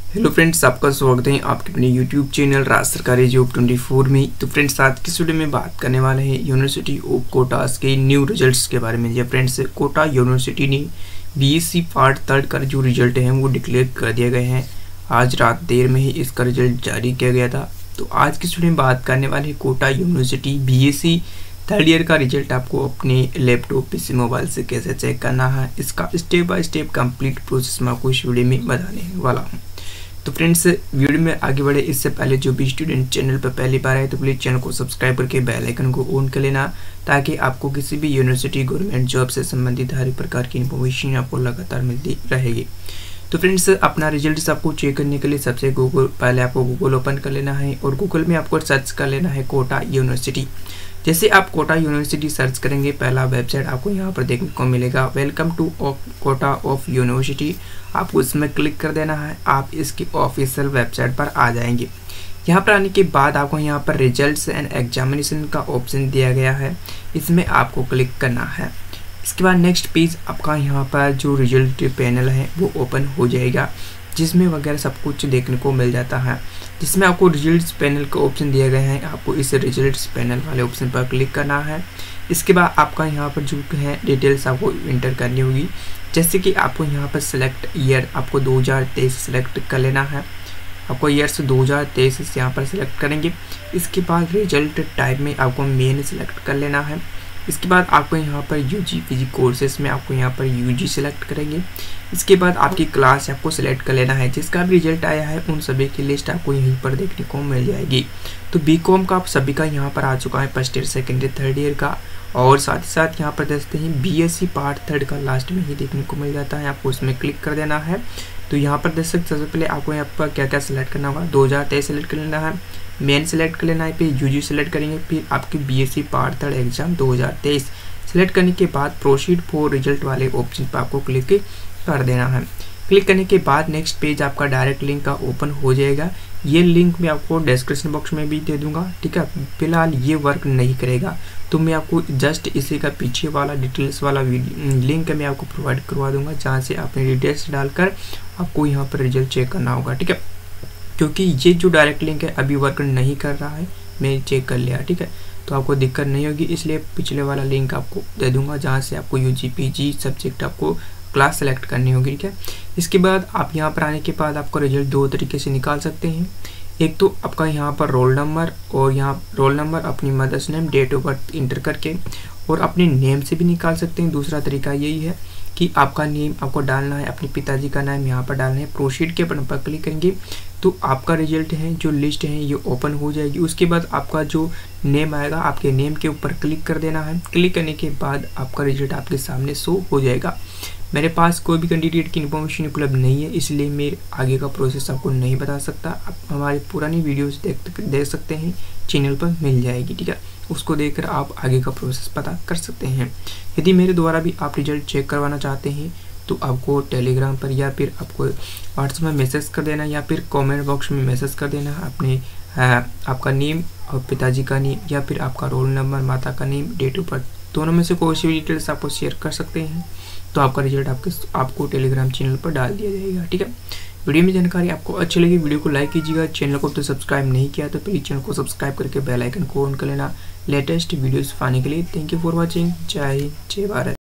Hello friends, आपका स्वागत है आपके अपने यूट्यूब चैनल राज सरकारी जॉब 24 में। तो फ्रेंड्स, आज की वीडियो में बात करने वाले हैं यूनिवर्सिटी ऑफ कोटास के न्यू रिजल्ट्स के बारे में। जब फ्रेंड्स, कोटा यूनिवर्सिटी ने बीएससी पार्ट 3 का जो रिजल्ट है वो डिक्लेयर कर दिया गया है। आज रात देर में ही इसका रिजल्ट जारी किया गया था। तो आज की वीडियो में बात करने वाले हैं Kota University BSc 3rd year का रिजल्ट आपको अपने लैपटॉप पीसी मोबाइल से कैसे चेक करना है, इसका step by step complete process मैं आपको इस वीडियो में बताने वाला हूँ। तो फ्रेंड्स, वीडियो में आगे बढ़े इससे पहले जो भी स्टूडेंट चैनल पर पहली बार आए तो प्लीज़ चैनल को सब्सक्राइब करके बेल आइकन को ऑन कर लेना, ताकि आपको किसी भी यूनिवर्सिटी गवर्नमेंट जॉब से संबंधित हर प्रकार की इन्फॉर्मेशन आपको लगातार मिलती रहेगी। तो फ्रेंड्स, अपना रिजल्ट आपको चेक करने के लिए सबसे पहले आपको गूगल ओपन कर लेना है और गूगल में आपको सर्च कर लेना है कोटा यूनिवर्सिटी। जैसे आप कोटा यूनिवर्सिटी सर्च करेंगे, पहला वेबसाइट आपको यहाँ पर देखने को मिलेगा, welcome to Kota of University. आपको इसमें क्लिक कर देना है, आप इसकी ऑफिशियल वेबसाइट पर आ जाएंगे। यहाँ पर आने के बाद आपको यहाँ पर रिजल्ट्स एंड एग्जामिनेशन का ऑप्शन दिया गया है, इसमें आपको क्लिक करना है। इसके बाद नेक्स्ट पेज आपका यहाँ पर जो रिजल्ट पैनल है वो ओपन हो जाएगा, जिसमें वगैरह सब कुछ देखने को मिल जाता है। जिसमें आपको रिजल्ट्स पैनल का ऑप्शन दिया गया है, आपको इस रिजल्ट्स पैनल वाले ऑप्शन पर क्लिक करना है। इसके बाद आपका यहाँ पर जो है डिटेल्स आपको इंटर करनी होगी। जैसे कि आपको यहाँ पर सेलेक्ट ईयर आपको 2023 सेलेक्ट कर लेना है। आपको ईयर्स 2023 यहाँ पर सेलेक्ट करेंगे। इसके बाद रिजल्ट टाइप में आपको मेन सेलेक्ट कर लेना है। इसके बाद आपको यहाँ पर यूजी पीजी कोर्सेज में आपको यहाँ पर यूजी सेलेक्ट करेंगे। इसके बाद आपकी क्लास आपको सेलेक्ट कर लेना है। जिसका भी रिजल्ट आया है उन सभी की लिस्ट आपको यहीं पर देखने को मिल जाएगी। तो बीकॉम का आप सभी का यहाँ पर आ चुका है, 1st year 2nd year 3rd year का, और साथ ही साथ यहाँ पर देखते हैं बीएससी पार्ट 3 का लास्ट में ही देखने को मिल जाता है। आपको उसमें क्लिक कर देना है। तो यहाँ पर देख सकते सबसे पहले आपको यहाँ पर क्या क्या सेलेक्ट करना होगा, 2023 सेलेक्ट कर लेना है, मेन सेलेक्ट कर लेना है, फिर यूजी सेलेक्ट करेंगे, फिर आपकी बीएससी पार्ट 3 एग्जाम 2023 सेलेक्ट करने के बाद प्रोसीड फॉर रिजल्ट वाले ऑप्शन पर आपको क्लिक कर देना है। क्लिक करने के बाद नेक्स्ट पेज आपका डायरेक्ट लिंक का ओपन हो जाएगा। ये लिंक मैं आपको डिस्क्रिप्शन बॉक्स में भी दे दूंगा, ठीक है। फिलहाल ये वर्क नहीं करेगा, तो मैं आपको जस्ट इसी का पीछे वाला डिटेल्स वाला लिंक मैं आपको प्रोवाइड करवा दूंगा, जहाँ से अपने डिटेल्स डालकर आपको यहाँ पर रिजल्ट चेक करना होगा, ठीक है। क्योंकि ये जो डायरेक्ट लिंक है अभी वर्क नहीं कर रहा है, मैं चेक कर लिया, ठीक है। तो आपको दिक्कत नहीं होगी, इसलिए पिछले वाला लिंक आपको दे दूंगा, जहाँ से आपको यूजी पीजी सब्जेक्ट आपको क्लास सेलेक्ट करनी होगी, ठीक है। इसके बाद आप यहाँ पर आने के बाद आपका रिजल्ट 2 तरीके से निकाल सकते हैं। एक तो आपका यहाँ पर रोल नंबर, और यहाँ रोल नंबर अपनी mother's name date of birth enter करके और अपने नेम से भी निकाल सकते हैं। दूसरा तरीका यही है कि आपका नेम आपको डालना है, अपने पिताजी का नाम यहाँ पर डालना है, प्रोसीड के बटन पर क्लिक करेंगे तो आपका रिजल्ट है जो लिस्ट है ये ओपन हो जाएगी। उसके बाद आपका जो नेम आएगा, आपके नेम के ऊपर क्लिक कर देना है। क्लिक करने के बाद आपका रिजल्ट आपके सामने शो हो जाएगा। मेरे पास कोई भी कैंडिडेट की इन्फॉर्मेशन उपलब्ध नहीं है, इसलिए मैं आगे का प्रोसेस आपको नहीं बता सकता। आप हमारी पुरानी वीडियोस देख सकते हैं, चैनल पर मिल जाएगी, ठीक है। उसको देखकर आप आगे का प्रोसेस पता कर सकते हैं। यदि मेरे द्वारा भी आप रिजल्ट चेक करवाना चाहते हैं तो आपको टेलीग्राम पर या फिर आपको व्हाट्सएप में मैसेज कर देना, या फिर कमेंट बॉक्स में मैसेज कर देना अपने आपका नेम और पिताजी का नेम, या फिर आपका रोल नंबर, माता का नेम, डेट ऑफ बर्थ, दोनों में से कोई सी भी डिटेल्स आपको शेयर कर सकते हैं। तो आपका रिजल्ट आपको टेलीग्राम चैनल पर डाल दिया जाएगा, ठीक है। वीडियो में जानकारी आपको अच्छी लगी, वीडियो को लाइक कीजिएगा। चैनल को तो सब्सक्राइब नहीं किया तो प्लीज़ चैनल को सब्सक्राइब करके बेल आइकन को ऑन कर लेना लेटेस्ट वीडियोस पाने के लिए। Thank you for watching. Jai Hind, जय भारत।